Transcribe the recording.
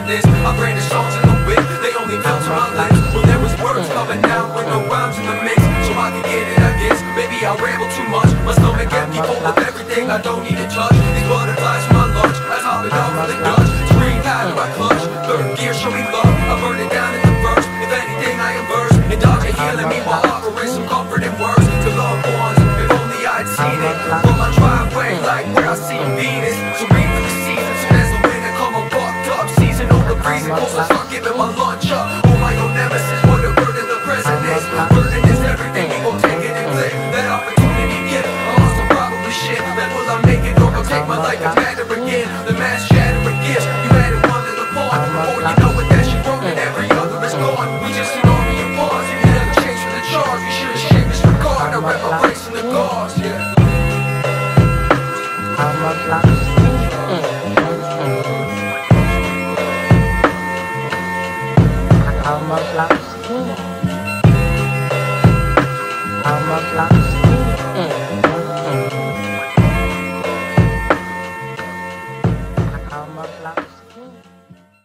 this. I brand the songs in the whip, they only fell to my lips when there was words coming out with no rhymes in the mix. So I can get it, I guess. Maybe I ramble too much. My stomach empty, full of everything I don't need to touch. These butterflies for my lunch, I top it off with a Dutch. Scream high to my clutch, third gear, show me love. I burn it down in the verse. If anything, I am verse. And dodge it, healing me while offering some comfort and words to loved ones. If only I'd seen it from my driveway, like where I see Venus. So read for the season, soon as the winter come, I'm fucked up. Seasonal the freezing, also start giving my lunch up. Oh my own nemesis, what a burden the present is. Burden is everything, we gon' take it and flip. That opportunity gift, I lost to probably shit. Then will I make it or I'll take my life and matter again. The mass shattering gifts, you added one to the pawn. Before you know it, that shit broken, every other is gone. We just an army of pawns, you never change for the charge. You should've shamed this regard, I wrap my brace in the gauze, yeah. I'm a black. I'm a black. I'm a black.